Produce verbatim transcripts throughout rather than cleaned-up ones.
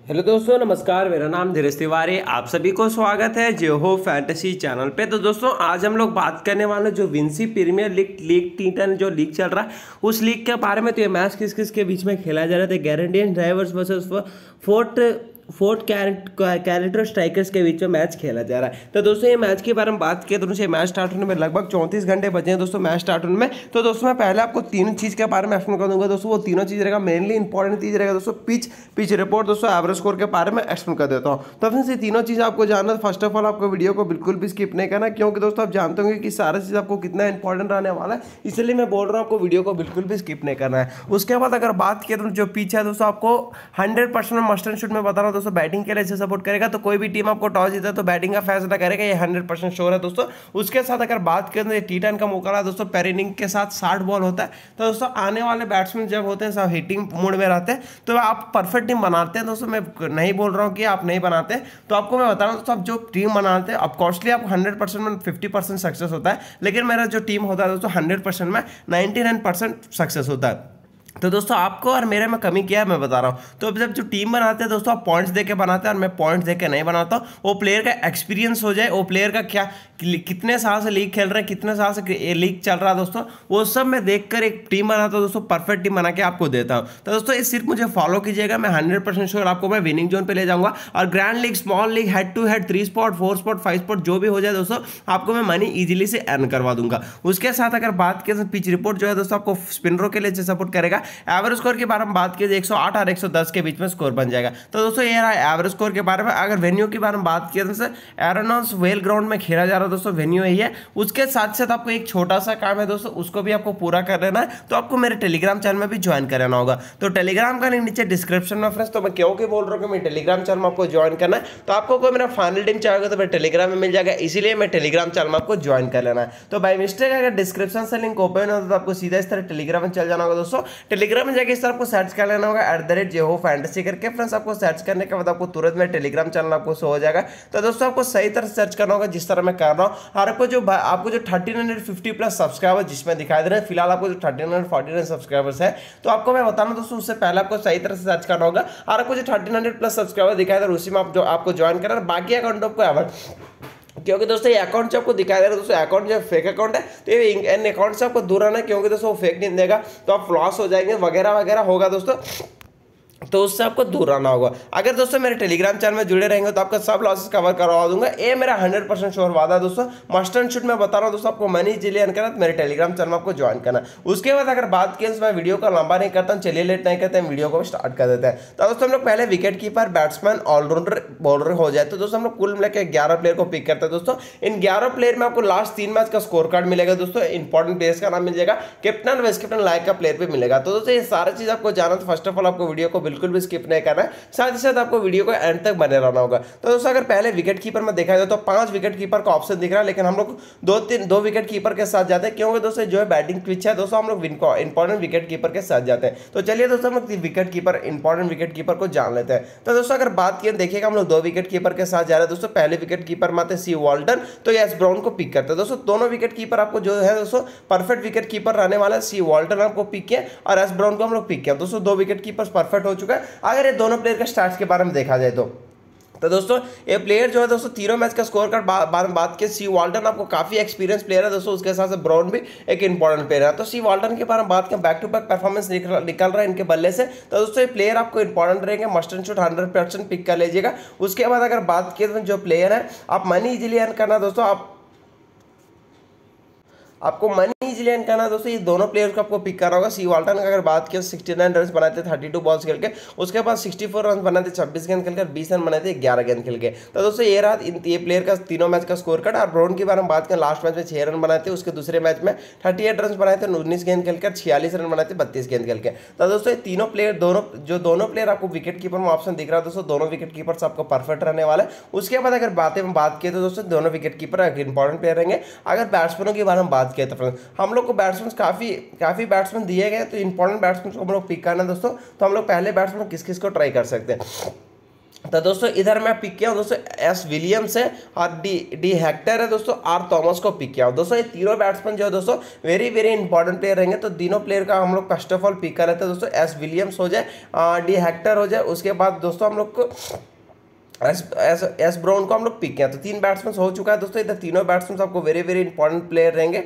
Hello दोस्तों, नमस्कार। मेरा नाम धीरज तिवारी, आप सभी को स्वागत है जियो हो फैंटेसी चैनल पे। तो दोस्तों, आज हम लोग बात करने वाले जो Vincy premier league league T ten जो लीग चल रहा है उस लीग के बारे में। तो ये मैच किस किस के बीच में खेला जा रहा था? कैरेडियन drivers versus Fort Fort character strikers के बीच में मैच खेला जा रहा है। तो दोस्तों, ये मैच के बारे में बात किया तो मैच स्टार्ट होने में लगभग चौंतीस घंटे बचे हैं दोस्तों मैच स्टार्ट होने में। तो दोस्तों, मैं पहले आपको तीन चीज़ के बारे में एक्सप्लेन कर दूंगा दोस्तों। वो तीनों चीज़ रहेगा, मेनली इंपॉर्टेंट चीज़ रहेगा दोस्तों पिच पिच रिपोर्ट दोस्तों, एवरेज स्कोर के बारे में एक्सप्लेन कर देता हूँ। तो फ्रेंड्स, ये तीनों चीज़ आपको जानना, फर्स्ट ऑफ ऑल आपको वीडियो को बिल्कुल भी स्किप नहीं करना, क्योंकि दोस्तों आप जानते होंगे कि सारा चीज़ आपको कितना इंपॉर्टेंट रहने वाला है, इसलिए मैं बोल रहा हूँ आपको वीडियो को बिल्कुल भी स्किप नहीं करना है। उसके बाद अगर बात किया तो जो पिच है दोस्तों, आपको hundred percent must and should में बता रहा हूँ दोस्तों, बैटिंग के लिए सपोर्ट करेगा। तो कोई भी टीम आपको टॉस जीता तो बैटिंग का फैसला करेगा, ये हंड्रेड परसेंट श्योर है दोस्तों। उसके साथ अगर बात करें तो टी टेन का मुकाबला है दोस्तों, पेर इनिंग के साथ साठ बॉल होता है। तो दोस्तों, आने वाले बैट्समैन जब होते हैं सब हिटिंग मूड में रहते हैं, तो आप परफेक्ट टीम बनाते हैं दोस्तों। मैं नहीं बोल रहा हूँ कि आप नहीं बनाते, तो आपको मैं बता रहा हूँ दोस्तों, आप जो टीम बनाते हैं ऑफकोर्सली आप हंड्रेड परसेंट में फिफ्टी परसेंट सक्सेस होता है, लेकिन मेरा जो टीम होता है दोस्तों हंड्रेड परसेंट में नाइन्टी नाइन परसेंट सक्सेस होता है। तो दोस्तों, आपको और मेरे में कमी क्या है मैं बता रहा हूँ। तो अब जब जो टीम बनाते हैं दोस्तों, आप पॉइंट्स देके बनाते हैं और मैं पॉइंट्स देके नहीं बनाता हूँ। वो प्लेयर का एक्सपीरियंस हो जाए, वो प्लेयर का क्या कितने साल से लीग खेल रहे हैं, कितने साल से लीग चल रहा है दोस्तों, वो सब मैं देखकर एक टीम बनाता हूँ दोस्तों, परफेक्ट टीम बना के आपको देता हूँ। तो दोस्तों, ये सिर्फ मुझे फॉलो कीजिएगा, मैं हंड्रेड परसेंट श्योर आपको मैं विनिंग जोन पे ले जाऊंगा। और grand league, small league, head to head, three spot, four spot, five spot जो भी हो जाए दोस्तों, आपको मैं मनी इजीली से अर्न करवा दूंगा। उसके साथ अगर बात करें तो पिच रिपोर्ट जो है दोस्तों, आपको स्पिनरों के लिए सपोर्ट करेगा। एवरेज स्कोर के बारे में बात की एक सौ आठ और एक सौ दस के बीच में स्कोर बन जाएगा। तो दोस्तों, ये रहा एवरेज स्कोर के बारे में। अगर वेन्यू के बारे में बात किया तो एरोनॉस वेल ग्राउंड में खेला जा रहा है दोस्तों, वेन्यू यही है। उसके साथ साथ आपको एक छोटा सा काम है दोस्तों, उसको भी आपको पूरा कर लेना है। तो आपको मेरे टेलीग्राम चैनल में भी ज्वाइन करना होगा। तो टेलीग्राम का लिंक नीचे डिस्क्रिप्शन में फ्रेंड्स। तो मैं क्यों कि बोल रहा हूँ कि मैं टेलीग्राम चैनल में आपको ज्वाइन करना है, तो आपको कोई मेरा फाइनल टीम चाहिए तो मेरे टेलीग्राम में मिल जाएगा, इसीलिए मैं टेलीग्राम चैनल में आपको ज्वाइन कर लेना है। तो बाय मिस्टेक अगर डिस्क्रिप्शन से लिंक ओपन हो तो आपको सीधा इस तरह टेलीग्राम में चल जाना होगा दोस्तों। टेलीग्राम में जाकर इस तरह आपको सर्च कर लेना होगा एट द रेट जियो हो फैंटेसी करके फ्रेंड्स। आपको सर्च करने के बाद आपको तुरंत में टेलीग्राम चैनल आपको शो हो जाएगा। तो दोस्तों, आपको सही तरह सर्च करना होगा जिस तरह मैं कर रहा हूँ। और आपको जो आपको जो thirteen hundred fifty plus subscriber जिसमें दिखाई दे रहे हैं, फिलहाल आपको जो thirteen hundred forty nine subscribers है, तो आपको मैं बता रहा हूं दोस्तों, उससे पहले आपको सही तरह से सर्च करना होगा। और आपको जो थर्टीन हंड्रेड प्लस सब्सक्राइबर दिखाई दे रहा है उसी में आप जो आपको ज्वाइन करना है। बाकी अकाउंट आपको अवॉइड, क्योंकि दोस्तों ये अकाउंट जो आपको दिखाई दे रहा है दोस्तों, अकाउंट जो फेक अकाउंट है, तो ये इन अकाउंट से आपको दूर रहना है, क्योंकि दोस्तों वो फेक नहीं देगा तो आप लॉस हो जाएंगे वगैरह वगैरह होगा दोस्तों, तो उससे आपको दूर रहना होगा। अगर दोस्तों मेरे टेलीग्राम चैनल में जुड़े रहेंगे तो आपका सब लॉसेस कवर करवा दूंगा, ये मेरा हंड्रेड परसेंट श्योर वादा है दोस्तों। मस्ट एंड शुड मैं बता रहा हूं दोस्तों, आपको मनी इजीली अर्न करना तो मेरे टेलीग्राम चैनल में आपको ज्वाइन करना। उसके बाद अगर बात की तो मैं वीडियो का लंबा नहीं करता हूं, चलिए लेट नहीं करते हैं, वीडियो को स्टार्ट कर देते हैं। तो दोस्तों, हम लोग पहले wicket keeper, batsman, allrounder, bowler हो जाए तो दोस्तों हम लोग कुल मिलाकर ग्यारह प्लेयर को पिक करते हैं दोस्तों। इन ग्यारह प्लेयर में आपको लास्ट तीन मैच का स्कोर कार्ड मिलेगा दोस्तों, इंपॉर्टेंट प्लेयर्स का नाम मिल जाएगा, कैप्टन, वाइस कैप्टन, लाइक का प्लेयर भी मिलेगा। तो दोस्तों, ये सारी चीज आपको जाना तो फर्स्ट ऑफ ऑल आपको वीडियो को बिल्कुल भी स्किप नहीं करना, साथ ही साथ आपको वीडियो को एंड तक बने रहना होगा। तो दोस्तों, अगर पहले विकेट कीपर में देखा जाए तो पांच विकेट कीपर का ऑप्शन दिख रहा है, लेकिन हम लोग दो तीन दो विकेट कीपर के साथ जाते हैं, क्योंकि दोस्तों जो है बैटिंग पिच है दोस्तों, हम लोग इंपॉर्टेंट विकेट कीपर के साथ जाते हैं। तो चलिए दोस्तों, हम लोग wicket keeper, important wicket keeper को जान लेते हैं। तो दोस्तों, अगर बात की देखिएगा, हम लोग दो विकेट कीपर के साथ जा रहे हैं दोस्तों। पहले विकेट कीपर में आते सी वाल्टन, तो एस ब्राउन को पिक करते हैं दोस्तों। दोनों विकेट कीपर आपको जो है दोस्तों परफेक्ट विकेट कीपर रहने वाला, सी वाल्टन आपको पिक किया और एस ब्राउन को हम लोग पिक किया दोस्तों। दो विकेट कीपर परफेक्ट हो चुका है। अगर ये दोनों प्लेयर के स्टार्ट के बारे में देखा जाए तो तो दोस्तों, ये प्लेयर जो है दोस्तों तीनों मैच का स्कोर कार्ड बारे में बात की, सी वाल्टन आपको काफी एक्सपीरियंस प्लेयर है दोस्तों, उसके साथ ब्राउन भी एक इंपॉर्टेंट प्लेयर है। तो सी वाल्टन के बारे में बात करें, बैक टू बैक परफॉर्मेंस निकल निकल रहा है इनके बल्ले से, तो दोस्तों ये प्लेयर आपको इंपॉर्टेंट रहेंगे, must and should hundred percent pick कर लीजिएगा। उसके बाद अगर बात की तो जो प्लेयर है आप मनी इजीली अर्न करना दोस्तों, आप आपको मनी इजीली अर्न करना दोस्तों, ये दोनों प्लेयर्स को आपको पिक करना होगा। सी वाल्टन का अगर बात किया सिक्सटी नाइन रन बनाए थे थर्टी टू बॉल्स खेल के, उसके बाद सिक्सटी फोर रन बनाए थे छब्बीस गेंद खेलकर, बीस रन बनाए थे ग्यारह गेंद खेल के। तो दोस्तों, ये रहा इन ये प्लेयर का तीनों मैच का स्कोर कार्ड। और ब्राउन के बारे में बात करें, लास्ट मैच में छह रन बनाए थे, उसके दूसरे मैच में थर्टी एट रन बनाए थे उन्नीस गेंद खेलकर, छियालीस रन बनाए थे बत्तीस गेंद खेल के। तो दोस्तों, ये तीनों प्लेयर दोनों जो दोनों प्लेयर आपको विकेट कीपर में ऑप्शन दिख रहा है दोस्तों, दोनों विकेट कीपर आपको परफेक्ट रहने वाला है। उसके बाद अगर बातें में बात किए तो दोस्तों दोनों विकेट कीपर इंपॉर्टेंट प्लेयर रहेंगे। अगर बैट्समैनों के बारे में बात किया तो हम लोग को बैट्समैन काफी काफी बैट्समैन दिए गए, तो इंपॉर्टेंट बैट्समैन को हम लोग पिक करना है दोस्तों। तो हम लोग पहले बैट्समैन किस किस को ट्राई कर सकते हैं। तो दोस्तों इधर मैं पिक किया हूँ दोस्तों एस विलियम्स है और डी डी हेक्टर है दोस्तों, आर थॉमस को पिक किया हूँ दोस्तों। ये तीनों बैट्समैन जो है दोस्तों वेरी वेरी इंपॉर्टेंट प्लेयर रहेंगे। तो तीनों प्लेयर का हम लोग फर्स्ट ऑफ ऑल पिक कर लेते हैं दोस्तों। एस विलियम्स हो जाए, डी हेक्टर हो जाए, उसके बाद दोस्तों हम लोग को एस एस एस ब्राउन को हम लोग पिक किया। तो तीन बैट्समैन हो चुका है दोस्तों। इधर तीनों बैट्समैन आपको वेरी वेरी इंपॉर्टेंट प्लेयर रहेंगे।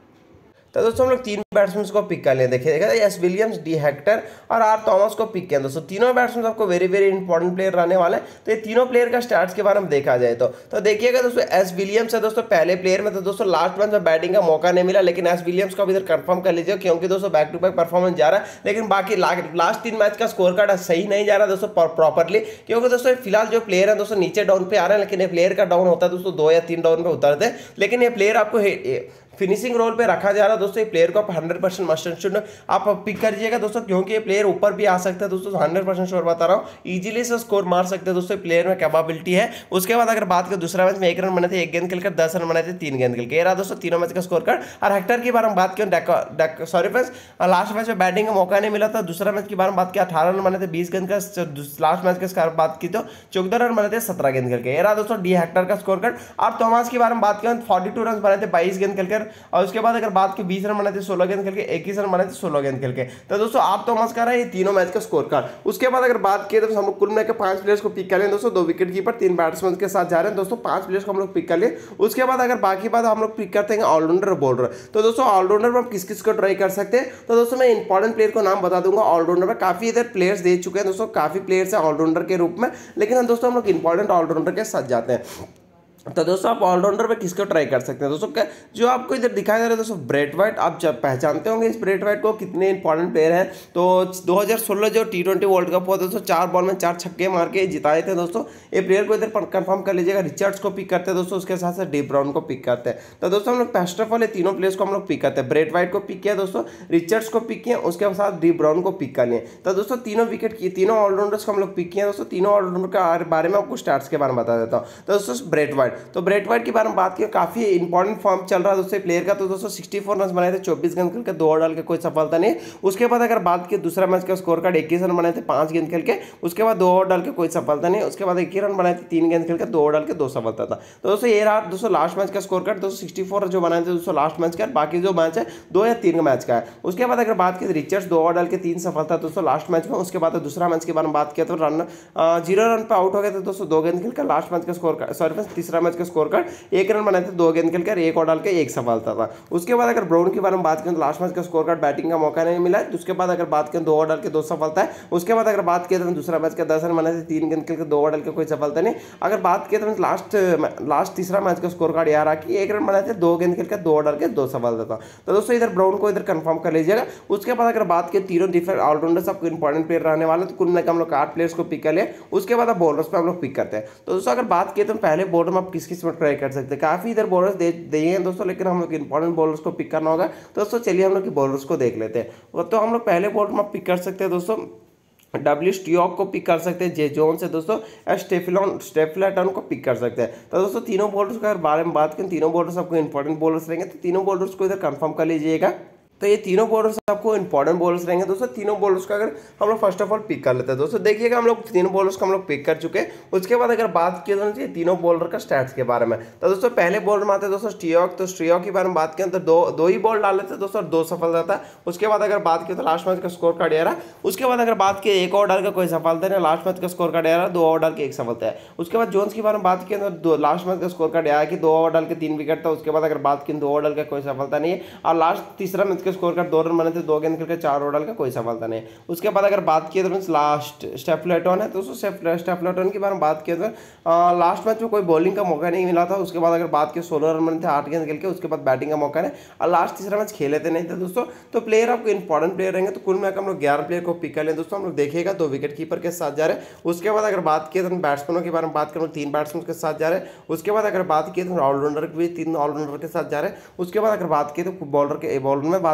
तो दोस्तों हम लोग तीन बैट्समैन को पिक कर लिए। देखिए एस विलियम्स, डी हेक्टर और आर थॉमस को पिक किया दोस्तों। तीनों बैट्समैन आपको वेरी वेरी इंपॉर्टेंट प्लेयर रहने वाले हैं। तो ये तीनों प्लेयर का स्टार्ट्स के बारे में देखा जाए तो तो देखिएगा दोस्तों एस विलियम्स है दोस्तों पहले प्लेयर में। तो दोस्तों लास्ट मैच में बैटिंग का मौका नहीं मिला, लेकिन एस विलियम्स को इधर कंफर्म कर लीजिए, क्योंकि दोस्तों बैक टू बैक परफॉर्मेंस जा रहा है। लेकिन बाकी लास्ट तीन मैच का स्कोर कार्ड सही नहीं जा रहा दोस्तों प्रॉपरली, क्योंकि दोस्तों फिलहाल जो प्लेयर है दोस्तों नीचे डाउन पे आ रहे हैं। लेकिन ये प्लेयर का डाउन होता है दोस्तों दो या तीन डाउन पे उतरते हैं। लेकिन ये प्लेयर आपको फिनिशिंग रोल पे रखा जा रहा है दोस्तों। ये प्लेयर को आप hundred percent must and should आप पिक करिएगा दोस्तों, क्योंकि ये प्लेयर ऊपर भी आ सकता है दोस्तों। हंड्रेड परसेंट श्योर बता रहा हूँ, इजीली से स्कोर मार सकते हैं दोस्तों, प्लेयर में कैपेबिलिटी है। उसके बाद अगर बात करें दूसरा मैच में एक रन बने थे, एक गेंद खेलकर दस रन बने थे, तीन गेंद खेल के। ये रहा दोस्तों तीनों मैच का स्कोर कार्ड। और हेक्टर की बार हम बात करें, सॉरी फ्रेंड्स, लास्ट मैच में बैटिंग का मौका नहीं मिला था। दूसरा मैच की बार हम बात किया, अठारह रन बने थे बीस गेंद का। लास्ट मैच की बात की तो चौदह रन बने थे सत्रह गेंद खेल के। ये रहा दोस्तों डी हेक्टर का स्कोर कार्ड। और थॉमस की बार हम बात करें, फोर्टी टू रन बने थे बाईस गेंद खेलकर। और उसके बाद अगर बात की बीस रन बने थे सोलह गेंद खेल के, इक्कीस रन बने थे सोलह गेंद खेल के। तो दोस्तों आप थॉमस का रहा है ये तीनों मैच का स्कोर कार्ड। उसके बाद अगर बात की तो हम लोग कुल मिलाकर पांच प्लेयर्स को पिक कर लें दोस्तों। दो विकेट कीपर, तीन बैट्समैन के साथ जा रहे हैं दोस्तों। पांच प्लेयर्स को हम लोग पिक कर लिए। उसके बाद अगर बाकी बात हम लोग पिक करते हैं ऑलराउंडर और बॉलर। तो दोस्तों ऑलराउंडर में हम किस किस को ट्राई कर सकते हैं, तो दोस्तों मैं इंपॉर्टेंट प्लेयर को नाम बता दूंगा। ऑलराउंडर में काफी इधर प्लेयर्स दे चुके हैं दोस्तों, काफी प्लेयर्स है ऑलराउंडर के रूप में। लेकिन हम दोस्तों हम लोग इंपॉर्टेंट ऑलराउंडर के साथ जाते हैं। तो दोस्तों आप ऑलराउंडर पे किसको ट्राई कर सकते हैं दोस्तों। क्या जो आपको इधर दिखाया जा रहा है दोस्तों ब्रेट वाइट, आप जब पहचानते होंगे इस ब्रेट वाइट को, कितने इंपॉर्टेंट प्लेयर हैं। तो दो हज़ार सोलह जो टी ट्वेंटी वर्ल्ड कप हुआ दोस्तों, चार बॉल में चार छक्के मार के जिताए थे दोस्तों। ये प्लेयर को इधर कंफर्म कर लीजिएगा। रिचर्ड्स को पिक करते हैं दोस्तों, उसके साथ साथ डी ब्राउन को पिक करते हैं। तो दोस्तों हम लोग फर्स्ट ऑफ ऑल तीनों प्लेयर्स को हम लोग पिक करते हैं। ब्रेट वाइट को पिक किया दोस्तों, रिचर्ड्स को पिक किया, उसके साथ डी ब्राउन को पिक कर लिए। तो दोस्तों तीनों विकेट किए, तीनों ऑलराउंडर्स को हम लोग पिक किए दोस्तों। तीनों ऑलराउंडर के बारे में आपको स्टार्ट्स के बारे में बता देता हूँ। तो दोस्तों ब्रेट वाइट, तो ब्रेट वाइट बारे में बात की, काफी इंपॉर्टेंट फॉर्म चल रहा है दोस्तों प्लेयर का। तो दोस्तों चौंसठ रन बनाए थे चौबीस गेंद खेल के, दो ओवर डाल के कोई सफलता नहीं। उसके बाद अगर बात की दूसरा मैच का स्कोर कार्ड, इक्कीस रन बनाए थे पांच गेंद खेल के, उसके बाद दो ओवर डाल के कोई सफलता नहीं। उसके बाद इक्कीस रन बनाए थे तीन गेंद खेल के, दो ओवर डाल के दो सफलता था। तो दोस्तों ये रहा दोस्तों लास्ट मैच का स्कोर कार्ड। दोस्तों सिक्सटी फोर जो बनाए थे दोस्तों लास्ट मैच का, बाकी जो मैच है दो या तीन मैच का है। उसके बाद अगर बात की रिचर्ड्स दो ओवर डाल के तीन सफलता दोस्तों लास्ट मैच में। उसके बाद दूसरा मैच के बारे में बात किया तो रन जीरो रन पे आउट हो गए थे दोस्तों, दो गेंद खेल कर। लास्ट मैच का स्कोर कार्ड, सॉरी तीसरा मैच का स्कोर कार्ड, एक रन बनाए थे दो गेंद खेलकर, एक और डाल के एक सफलता था। उसके बाद अगर ब्राउन के बारे में बात करें तो लास्ट मैच का स्कोर कार्ड, बैटिंग का मौका नहीं मिला। उसके बाद अगर बात करें दो ओवर डाल के दो सफलता है। उसके बाद अगर बात किया तो दूसरा मैच का दस रन बनाए थे तीन गेंद खेलकर, दो ओवर डाल के कोई सफलता नहीं। अगर बात किया तो लास्ट लास्ट तीसरा मैच का स्कोर कार्ड यार कि एक रन बनाए थे दो गेंद खेलकर, दो ओवर डाल के दो सफलता था। तो दोस्तों इधर ब्राउन को इधर कंफर्म कर लीजिएगा। उसके बाद अगर बात की तीनों डिफरेंट ऑलराउंडर्स आपको इंपॉर्टेंट प्लेयर रहने वाले, तो कुल मिलाकर हम लोग आठ प्लेयर्स को पिक कर लिए। उसके बाद बॉलर्स पे हम लोग पिक करते हैं। तो दोस्तों अगर बात की तो पहले बॉलर में आप किस किस में ट्राई कर सकते हैं, काफी इधर बॉलर्स दिए हैं दोस्तों, लेकिन हम लोग इंपॉर्टेंट बॉलर्स को पिक करना होगा। तो दोस्तों चलिए हम लोग बॉलर्स को देख लेते हैं। तो हम लोग पहले बॉलर में पिक कर सकते हैं दोस्तों डब्ल्यू स्टियोक को पिक कर सकते हैं, जे जोन्स है दोस्तों, स्टेफिलॉन स्टेफलेटन को पिक कर सकते हैं। तो दोस्तों तीनों बॉलर्स का बारे में बात करें, तीनों बॉलर्स आपको इंपॉर्टेंट बॉलर्स रहेंगे। तो तीनों बॉलर्स को इधर कंफर्म कर लीजिएगा। तो ये तीनों बॉलर्स आपको इंपॉर्टेंट बॉलर्स रहेंगे दोस्तों। तीनों बॉलर्स का अगर हम लोग फर्स्ट ऑफ ऑल पिक कर लेते हैं दोस्तों, देखिएगा हम लोग तीनों बॉलर्स को हम लोग पिक कर चुके हैं। उसके बाद अगर बात की तो तीनों बॉलर का स्टैट्स के बारे में, तो दोस्तों पहले बॉलर में आते हैं दोस्तों स्टियोक। तो स्टियोक के बारे में बात करें तो दो दो ही बॉल डाल लेते हैं दोस्तों, दो सफलता था। उसके बाद अगर बात की तो लास्ट मैच का स्कोर कार्ड आ रहा। उसके बाद अगर बात की एक ओवर डाल का कोई सफलता नहीं, लास्ट मैच का स्कोर कार्ड आ रहा, दो ओवर डाल के एक सफलता है। उसके बाद जोन्स के बारे में बात की तो लास्ट मैच का स्कोर कार्ड आया कि दो ओवर डाल के तीन विकेट था। उसके बाद अगर बात की दो ओवर डाल के कोई सफलता नहीं है। और लास्ट तीसरा मैच का स्कोर कार्ड दो रन बने थे दो गेंद खेलकर, चार ओवर डाल का कोई सफलता नहीं। उसके बाद अगर बात किए तो लास्ट स्टेफलेटन है दोस्तों, स्टेफलेटन के बारे में बात किए तो लास्ट मैच में कोई बॉलिंग का मौका नहीं मिला था। उसके बाद अगर बात की सोलह रन बने थे आठ गेंद खेल के, उसके बाद बैटिंग का मौका नहीं। और लास्ट तीसरा मैच खेले थे नहीं थे दोस्तों। तो प्लेयर आपको इंपॉर्टेंट प्लेयर रहेंगे। तो कुल मिलाकर हम लोग ग्यारह प्लेयर को पिक कर लें दोस्तों। हम लोग देखिएगा दो विकेट कीपर के साथ जा रहे हैं। उसके बाद अगर बात किए तो बैट्समैनों के बारे में बात करें, तीन बैट्समैन के साथ जा रहे हैं। उसके बाद अगर बात की तो ऑलराउंडर भी तीन ऑलराउंडर के साथ जा रहे हैं। उसके बाद अगर बात की तो बॉलर के बॉलर में बात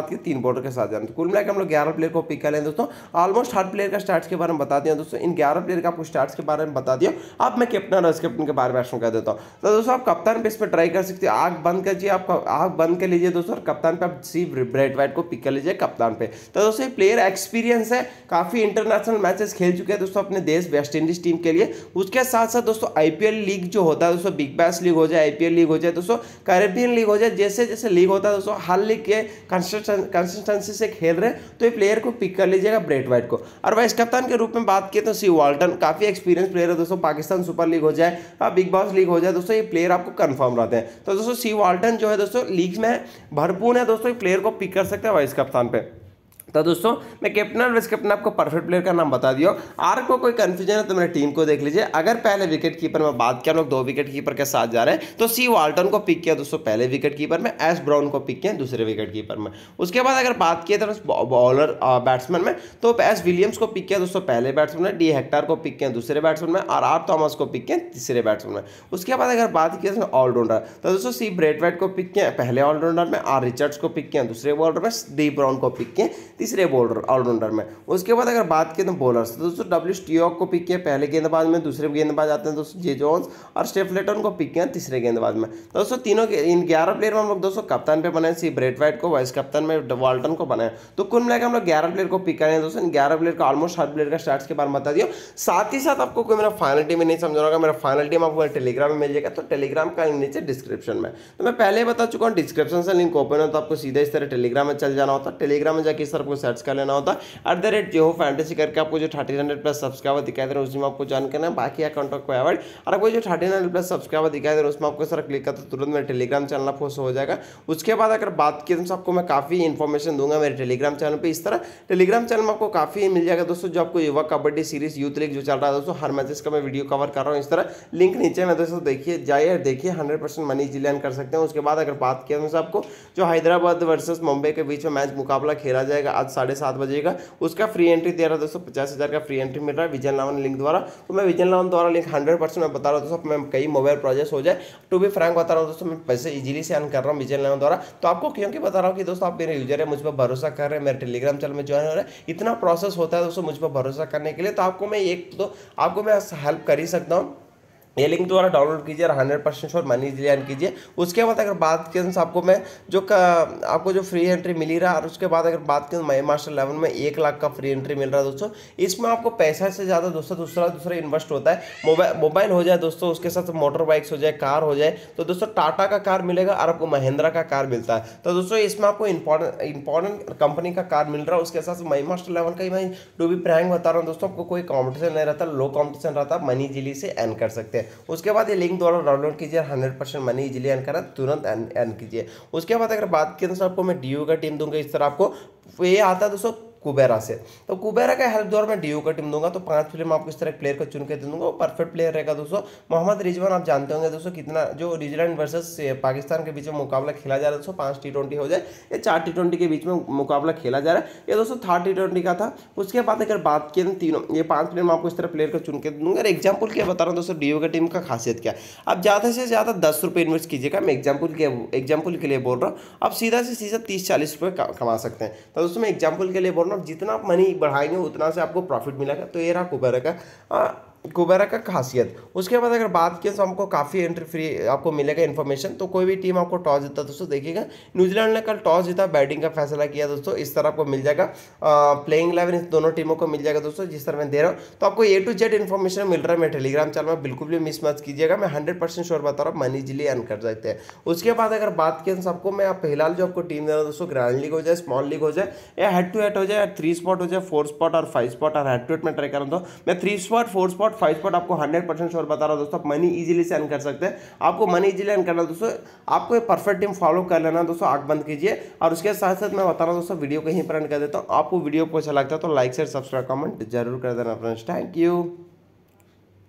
बात की तीन बॉलर के साथ जाना। तो कुल मिलाकर हम लोग ग्यारह प्लेयर को पिक कर लें दोस्तों। ऑलमोस्ट हर प्लेयर का स्टार्ट्स के बारे में बता दिया दोस्तों। इन ग्यारह प्लेयर का आपको स्टार्ट्स के बारे में बता दिया। अब मैं कैप्टन और वाइस कैप्टन के बारे में एक्शन कर देता हूँ। तो दोस्तों आप कप्तान पे इस पर ट्राई कर सकते हैं। आग बंद करिए, आप आग बंद कर लीजिए दोस्तों, और कप्तान पे आप सी ब्रेट वाइट को पिक कर लीजिए कप्तान पे। तो दोस्तों प्लेयर एक्सपीरियंस है, काफी इंटरनेशनल मैचेस खेल चुके हैं दोस्तों अपने देश वेस्ट इंडीज टीम के लिए। उसके साथ साथ दोस्तों आईपीएल लीग जो होता है दोस्तों, बिग बैश लीग हो जाए, आईपीएल लीग हो जाए दोस्तों, कैरेबियन लीग हो जाए, जैसे जैसे लीग होता है दोस्तों, हर लीग के कंसिस्टेंसी से खेल रहे हैं तो ये प्लेयर को पिक कर लीजिएगा ब्रेट वाइट को। और वाइस कप्तान के रूप में बात किए तो सी वाल्टन काफी एक्सपीरियंस प्लेयर है दोस्तों। पाकिस्तान सुपर लीग हो जाए, बिग बॉस लीग हो जाए दोस्तों, ये प्लेयर आपको कंफर्म रहते हैं। तो दोस्तों सी वाल्टन जो है दोस्तों लीग में भरपूर है दोस्तों, प्लेयर को पिक कर सकते हैं वाइस कप्तान पे। तो दोस्तों मैं कैप्टन और वाइस कैप्टन आपको परफेक्ट प्लेयर का नाम बता दिया। आर को कोई कंफ्यूजन है तो मेरे टीम को देख लीजिए। अगर पहले विकेट कीपर में बात किया, लोग दो विकेट कीपर के साथ जा रहे हैं, तो सी वाल्टन को पिक किया दोस्तों पहले विकेट कीपर में, एस ब्राउन को पिक किया दूसरे विकेट कीपर में। उसके बाद अगर बात किया तो बॉलर बैट्समैन में, तो एस विलियम्स को पिक किया दोस्तों पहले बैट्समैन में, डी हेक्टर को पिक किया दूसरे बैट्समैन में, और आर थॉमस को पिक किया तीसरे बैट्समैन में। उसके बाद अगर बात किया तो ऑलराउंडर, तो दोस्तों सी ब्रेट वाइट को पिक किया पहले ऑलराउंडर में, आर रिचर्ड्स को पिक किया दूसरे बॉलर में, डी ब्राउन को पिक किया तीसरे बॉलर ऑलराउंडर में। उसके बाद अगर बात करें तो बॉलर्स, तो दोस्तों डब्ल्यू स्टीओक को पिक किया पहले गेंदबाज में, दूसरे गेंदबाज आते हैं दोस्तों जे जोन्स, और स्टेफलेटन को पिक किया तीसरे गेंदबाज में। तो दोस्तों तीनों इन ग्यारह प्लेयर में हम लोग दोस्तों कप्तान पे बनाए सी ब्रेट वाइट को, वाइस कप्तान में वाल्टन को बनाए। तो कुल मिलाकर हम लोग ग्यारह प्लेयर को पिक करें दोस्तों। ग्यारह प्लेयर का ऑलमोस्ट हर प्लेयर का स्टार्ट्स के बारे में बता दिया। साथ ही साथ आपको कोई मेरा फाइनल टीम नहीं समझना होगा, मेरा फाइनल टीम आपको टेलीग्राम में मिल जाएगा। तो टेलीग्राम का नीचे डिस्क्रिप्शन में, तो मैं पहले बता चुका हूँ, डिस्क्रिप्शन से लिंक ओपन हो तो आपको सीधा इस तरह टेलीग्राम में चल जाना होता है। टेलीग्राम में जाकर इस तरह आपको सर्च कर लेना होता है एट द रेट जो फैंटेसी करके, आपको जो थर्टीन हंड्रेड प्लस सब्सक्राइबर दिखाई दे रहे हैं उसमें आपको ज्वाइन करना है, बाकी अकाउंट को अवॉइड। और आपको जो थर्टीन हंड्रेड प्लस सब्सक्राइबर दिखाई दे रहे हैं उसमें आपको सर क्लिक करते तुरंत मेरे टेलीग्राम चैनल पर हो जाएगा। उसके बाद अगर बात की तो आपको मैं काफी इन्फॉर्मेशन दूंगा मेरे टेलीग्राम चैनल पर। इस तरह टेलीग्राम चैनल में आपको काफी मिल जाएगा दोस्तों, जो आपको युवा कबड्डी सीरीज यूथ लीग जो चल रहा है दोस्तों, हर मैचेस का मैं वीडियो कवर कर रहा हूँ। इस तरह लिंक नीचे में दोस्तों देखिए, जाइए देखिए, हंड्रेड परसेंट मनी जिलियन कर सकते हैं। उसके बाद अगर बात किया तो आपको जो हैदराबाद वर्सेस मुंबई के बीच में मैच मुकाबला खेला जाएगा आज साढ़े सात बजे का, उसका फ्री एंट्री दे रहा है दोस्तों, पचास हजार का फ्री एंट्री मिल रहा है विजय लावन लिंक द्वारा। तो मैं विजय लावन द्वारा लिंक हंड्रेड परसेंट मैं बता रहा हूँ दोस्तों, मैं कई मोबाइल प्रोजेक्ट हो जाए, टू बी फ्रैंक बता रहा हूँ दोस्तों, मैं पैसे इजीली से अर्न कर रहा हूँ विजय लावन द्वारा। तो आपको क्योंकि बता रहा हूँ कि दोस्तों आप मेरे यूजर है, मुझ पर भरोसा कर रहे हैं, मेरे टेलीग्राम चैनल में ज्वाइन हो रहा है, इतना प्रोसेस होता है दोस्तों मुझ पर भरोसा करने के लिए। तो आपको मैं एक तो आपको मैं हेल्प कर ही सकता हूँ, ये लिंक द्वारा डाउनलोड कीजिए और hundred percent sure money easily earn कीजिए। उसके बाद अगर बात करें तो आपको मैं जो का, आपको जो फ्री एंट्री मिली रहा, और उसके बाद अगर बात करें माई मास्टर इलेवन में एक लाख का फ्री एंट्री मिल रहा है दोस्तों। इसमें आपको पैसा से ज़्यादा दोस्तों दूसरा दूसरा इन्वेस्ट होता है। मोबाइल मोबाइल हो जाए दोस्तों, उसके साथ मोटर बाइक्स हो जाए, कार हो जाए, तो दोस्तों टाटा का कार मिलेगा और आपको महिंद्रा का कार मिलता है। तो दोस्तों इसमें आपको इंपॉर्टेंट इंपॉर्टेंट कंपनी का कार मिल रहा है। उसके साथ माई मास्टर इलेवन का ही मैं टू बी प्रैंक बता रहा हूँ दोस्तों, आपको कोई कॉम्पिटिशन नहीं रहता, लो कॉम्पिटिशन रहता, मनी इजीली से अर्न कर सकते हैं। उसके बाद ये लिंक द्वारा डाउनलोड कीजिए, hundred percent money easily earn करा, तुरंत अर्न कीजिए। उसके बाद अगर बात करें तो आपको मैं डीयू का टीम दूंगा। इस तरह आपको ये आता है दोस्तों कुबेरा से, तो कुबेरा का हेल्प द्वारा मैं डीयू का टीम दूंगा। तो पांच प्लेयर में आपको इस तरह प्लेयर को चुन के दे दूंगा, वो परफेक्ट प्लेयर रहेगा दोस्तों। मोहम्मद रिजवान आप जानते होंगे दोस्तों, कितना जो न्यूजीलैंड वर्सेस पाकिस्तान के बीच में मुकाबला खेला जा रहा है दोस्तों, पांच टी ट्वेंटी हो जाए या चार टी ट्वेंटी के बीच में मुकाबला खेला जा रहा है, ये दोस्तों थर्ड टी ट्वेंटी का था। उसके बाद अगर बात की तीनों ये पांच प्लेयर में आपको इस तरह प्लेयर को चुन के दूंगा। एग्जाम्पल क्या बता रहा हूँ दोस्तों, डीयू का टीम का खासियत क्या है, आप ज़्यादा से ज़्यादा दस रुपये इन्वेस्ट कीजिएगा। मैं एग्जाम्पल के एग्जाम्पल के लिए बोल रहा हूँ, आप सीधा से सीधा तीस चालीस रुपये कमा सकते हैं। तो दोस्तों मैं एग्जाम्पल के लिए बोल रहा हूँ, जितना आप मनी बढ़ाएंगे उतना से आपको प्रॉफिट मिलेगा। तो ये रहा कुबेरा का कुबेरा का खासियत। उसके बाद अगर बात की तो हमको काफ़ी एंट्री फ्री आपको मिलेगा इन्फॉर्मेशन। तो कोई भी टीम आपको टॉस जीता दोस्तों, देखिएगा न्यूजीलैंड ने कल टॉस जीता, बैटिंग का फैसला किया दोस्तों। इस तरह आपको मिल जाएगा प्लेइंग इलेवन इन दोनों टीमों को मिल जाएगा दोस्तों, जिस तरह मैं दे रहा हूँ। तो आपको ए टू जेड इन्फॉर्मेशन मिल रहा है मेरे टेलीग्राम चैनल में, बिल्कुल भी मिस मत कीजिएगा। मैं हंड्रेड परसेंट श्योर बता रहा हूँ, मनी इजीली अर्न कर सकते हैं। उसके बाद अगर बात की तो आपको मैं फिलहाल जो आपको टीम दे रहा हूँ दोस्तों, ग्रैंड लीग हो जाए, स्मॉल लीग हो जाए, या हेड टू हेड हो जाए, थ्री स्पॉट हो जाए, फोर स्पॉट और फाइव स्पॉट, और हेड टू हेड में ट्राई कर रहा हूँ। मैं three spot, four spot, five spot आपको हंड्रेड परसेंट श्योर बता रहा हूं दोस्तों, मनी इजीली से अर्न कर सकते हैं। आपको मनी इजीली अर्न करना दोस्तों, आपको एक परफेक्ट टीम फॉलो कर लेना दोस्तों, आंख बंद कीजिए। और उसके साथ साथ मैं बता रहा हूं दोस्तों, वीडियो को यहीं पर एंड कर देता हूं। आपको वीडियो को अच्छा लगता है तो लाइक शेयर सब्सक्राइब कमेंट जरूर कर देना फ्रेंड्स। Thank you.